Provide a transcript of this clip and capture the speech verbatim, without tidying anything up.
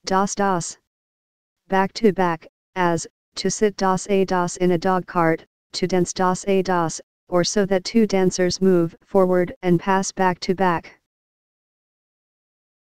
Das das. Back to back, as, to sit das a das in a dog cart, to dance das a das, or so that two dancers move forward and pass back to back.